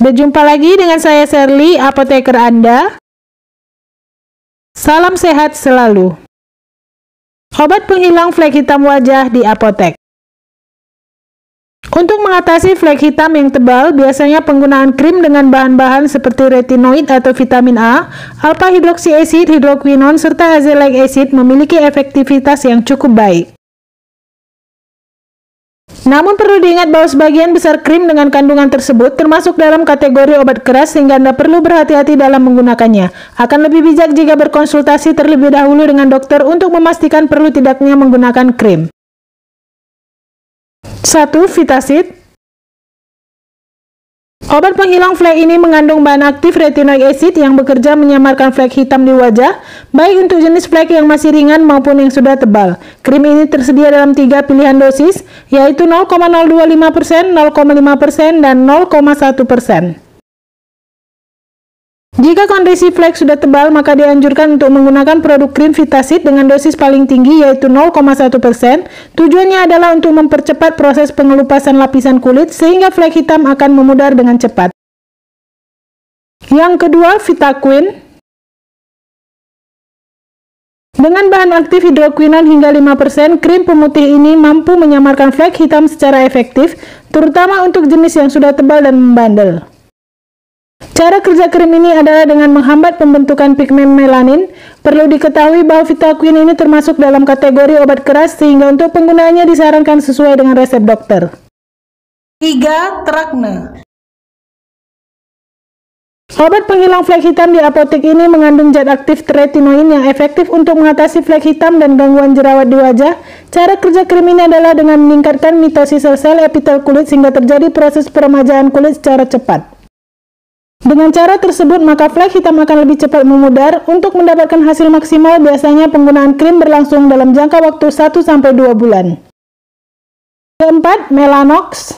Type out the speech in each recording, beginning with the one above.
Berjumpa lagi dengan saya Shirley, apoteker Anda. Salam sehat selalu. Obat penghilang flek hitam wajah di apotek. Untuk mengatasi flek hitam yang tebal, biasanya penggunaan krim dengan bahan-bahan seperti retinoid atau vitamin A, alpha hidroksi acid, hidroquinone, serta azelaic acid memiliki efektivitas yang cukup baik. Namun perlu diingat bahwa sebagian besar krim dengan kandungan tersebut termasuk dalam kategori obat keras sehingga Anda perlu berhati-hati dalam menggunakannya. Akan lebih bijak jika berkonsultasi terlebih dahulu dengan dokter untuk memastikan perlu tidaknya menggunakan krim. 1. Vitasid. Obat penghilang flek ini mengandung bahan aktif retinoic acid yang bekerja menyamarkan flek hitam di wajah, baik untuk jenis flek yang masih ringan maupun yang sudah tebal. Krim ini tersedia dalam 3 pilihan dosis, yaitu 0,025%, 0,5%, dan 0,1%. Jika kondisi flek sudah tebal, maka dianjurkan untuk menggunakan produk krim Vitasid dengan dosis paling tinggi yaitu 0,1%. Tujuannya adalah untuk mempercepat proses pengelupasan lapisan kulit sehingga flek hitam akan memudar dengan cepat. Yang kedua, Vitaqueen. Dengan bahan aktif hidroquinone hingga 5%, krim pemutih ini mampu menyamarkan flek hitam secara efektif, terutama untuk jenis yang sudah tebal dan membandel. Cara kerja krim ini adalah dengan menghambat pembentukan pigmen melanin. Perlu diketahui bahwa Vitaqueen ini termasuk dalam kategori obat keras sehingga untuk penggunaannya disarankan sesuai dengan resep dokter. 3. Trakne. Obat penghilang flek hitam di apotek ini mengandung zat aktif retinoid yang efektif untuk mengatasi flek hitam dan gangguan jerawat di wajah. Cara kerja krim ini adalah dengan meningkatkan mitosis sel epitel kulit sehingga terjadi proses peremajaan kulit secara cepat. Dengan cara tersebut, maka flek hitam akan lebih cepat memudar. Untuk mendapatkan hasil maksimal, biasanya penggunaan krim berlangsung dalam jangka waktu 1-2 bulan. Keempat, Melanox.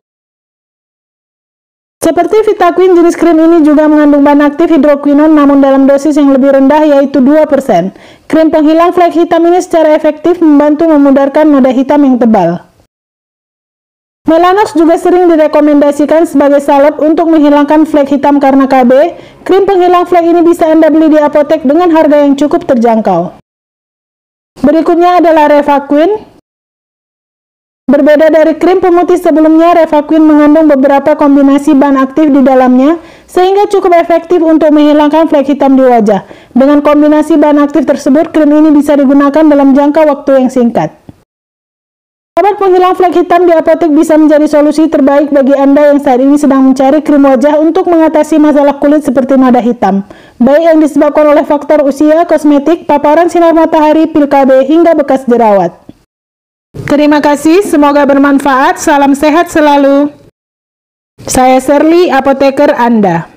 Seperti Vitaqueen, jenis krim ini juga mengandung bahan aktif hidroquinone namun dalam dosis yang lebih rendah yaitu 2%. Krim penghilang flek hitam ini secara efektif membantu memudarkan noda hitam yang tebal. Melanox juga sering direkomendasikan sebagai salep untuk menghilangkan flek hitam karena KB. Krim penghilang flek ini bisa Anda beli di apotek dengan harga yang cukup terjangkau. Berikutnya adalah Revaqueen. Berbeda dari krim pemutih sebelumnya, Revaqueen mengandung beberapa kombinasi bahan aktif di dalamnya, sehingga cukup efektif untuk menghilangkan flek hitam di wajah. Dengan kombinasi bahan aktif tersebut, krim ini bisa digunakan dalam jangka waktu yang singkat. Obat penghilang flek hitam di apotek bisa menjadi solusi terbaik bagi Anda yang saat ini sedang mencari krim wajah untuk mengatasi masalah kulit seperti noda hitam, baik yang disebabkan oleh faktor usia, kosmetik, paparan sinar matahari, pil KB, hingga bekas jerawat. Terima kasih, semoga bermanfaat. Salam sehat selalu. Saya Shirley, apoteker Anda.